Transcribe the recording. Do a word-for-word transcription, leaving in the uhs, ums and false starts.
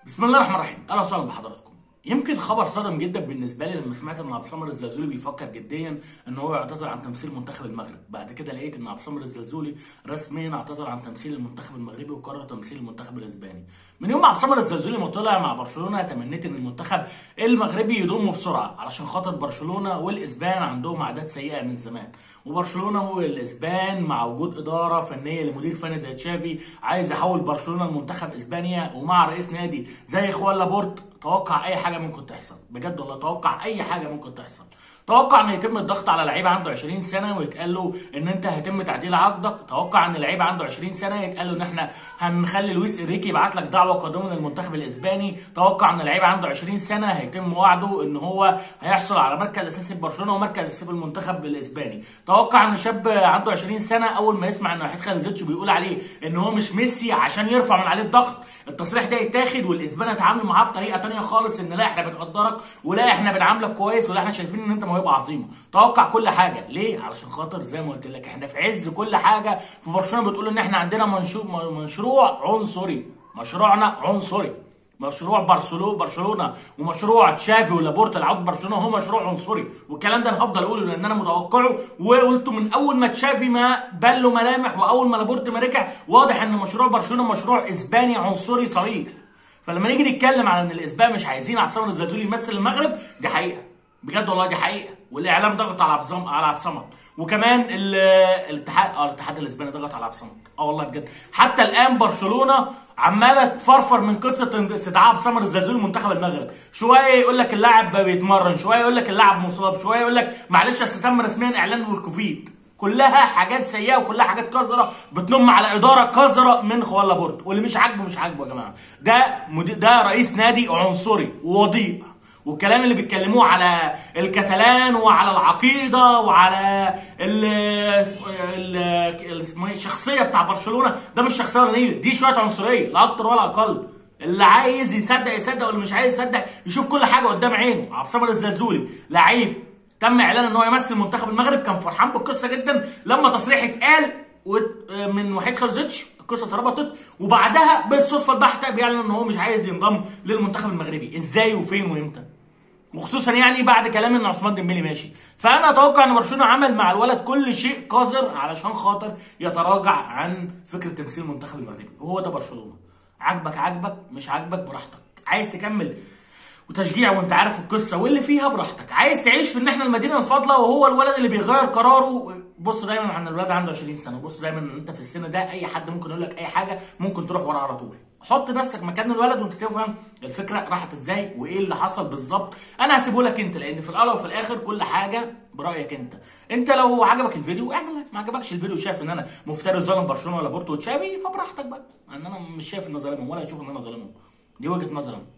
بسم الله الرحمن الرحيم، اهلا وسهلا بحضراتكم. يمكن خبر صادم جدا بالنسبه لي لما سمعت ان عبد الصمد الزلزولي بيفكر جديا ان هو يعتذر عن تمثيل منتخب المغرب. بعد كده لقيت ان عبد الصمد الزلزولي رسميا اعتذر عن تمثيل المنتخب المغربي وقرر تمثيل المنتخب الاسباني. من يوم عبد الصمد الزلزولي ما طلع مع برشلونه تمنيت ان المنتخب المغربي يضم بسرعه، علشان خاطر برشلونه والاسبان عندهم عادات سيئه من زمان، وبرشلونه والاسبان مع وجود اداره فنيه لمدير فني زي تشافي عايز يحول برشلونه لمنتخب اسبانيا، ومع رئيس نادي زي خوان لابورت. توقع اي حاجه ممكن تحصل، بجد والله توقع اي حاجه ممكن تحصل. توقع ان يتم الضغط على لعيب عنده عشرين سنه ويتقال له ان انت هيتم تعديل عقدك. توقع ان لعيب عنده عشرين سنه يتقال له ان احنا هنخلي لويس انريكي يبعت لك دعوه قادمه للمنتخب الاسباني. توقع ان لعيب عنده عشرين سنه هيتم وعده ان هو هيحصل على مركز اساسي في برشلونه ومركز اساسي في المنتخب الاسباني. توقع ان شاب عنده عشرين سنه اول ما يسمع ان وحيد خالد بيقول عليه ان هو مش ميسي عشان يرفع من عليه الضغط، التصريح ده يتاخد والاسبان يتعاملوا معاه بطريقه ثانيه خالص، ان لا احنا بنقدرك ولا احنا بنعاملك كويس ولا احنا شايفين ان انت موهبه عظيمه. توقع كل حاجه ليه؟ علشان خاطر زي ما قلت لك احنا في عز كل حاجه في برشلونه بتقول ان احنا عندنا منشور مشروع عنصري، مشروعنا عنصري، مشروع برشلونه برشلونه ومشروع تشافي ولابورتا لعب برشلونه هو مشروع عنصري، والكلام ده انا هفضل اقوله لان انا متوقعه وقلته من اول ما تشافي ما بان له ملامح واول ما لابورتا ما رجع. واضح ان مشروع برشلونه مشروع اسباني عنصري صريح. فلما نيجي نتكلم على ان الاسبان مش عايزين عبد الصمد الزلزولي يمثل المغرب، دي حقيقه بجد والله، دي حقيقه، والاعلام ضغط على عبد على عبد الصمد، وكمان الاتحاد اه الاتحاد الاسباني ضغط على عبد الصمد. اه والله بجد، حتى الان برشلونه عماله تفرفر من قصه استدعاء عبد الصمد الزلزولي لمنتخب المغرب. شويه يقول لك اللاعب بيتمرن، شويه يقول لك اللاعب مصاب، شويه يقول لك معلش اصل تم رسميا اعلانه بالكوفيد. كلها حاجات سيئه وكلها حاجات قذره بتنم على اداره قذره من خوان لابورت، واللي مش عاجبه مش عاجبه يا جماعه. ده ده رئيس نادي عنصري ووضيء، والكلام اللي بيتكلموه على الكتالان وعلى العقيده وعلى ال ال الشخصيه بتاع برشلونه، ده مش شخصيه نيله، دي شويه عنصريه لا اكتر ولا اقل. اللي عايز يصدق يصدق واللي مش عايز يصدق يشوف كل حاجه قدام عينه. عبد الصمد الزلزولي لعيب تم اعلان ان هو يمثل منتخب المغرب، كان فرحان بالقصه جدا لما تصريح اتقال من وحيد خالد، القصه اتربطت، وبعدها بالصدفه البحته بيعلن ان هو مش عايز ينضم للمنتخب المغربي. ازاي وفين وامتى؟ وخصوصا يعني بعد كلام ان عثمان ديمبلي ماشي. فانا اتوقع ان برشلونه عمل مع الولد كل شيء قذر علشان خاطر يتراجع عن فكره تمثيل المنتخب المغربي، وهو ده برشلونه. عاجبك عاجبك، مش عاجبك براحتك. عايز تكمل وتشجيع وانت عارف القصه واللي فيها براحتك، عايز تعيش في ان احنا المدينه الفاضله وهو الولد اللي بيغير قراره. بص دايما عن الولد عنده عشرين سنه، بص دايما ان انت في السن ده اي حد ممكن يقول لك اي حاجه ممكن تروح وراه على طول. حط نفسك مكان الولد وانت تفهم الفكره راحت ازاي وايه اللي حصل بالظبط. انا هسيبه لك انت، لان في الاول وفي الاخر كل حاجه برايك انت. انت لو عجبك الفيديو اعمل، ما عجبكش الفيديو شايف ان انا مفتري ظالم برشلونه ولا بورتو وتشافي، فبراحتك بقى. ان انا مش شايف ان انا ظالمهم ولا اشوف ان انا ظالمهم، دي وجهه نظري.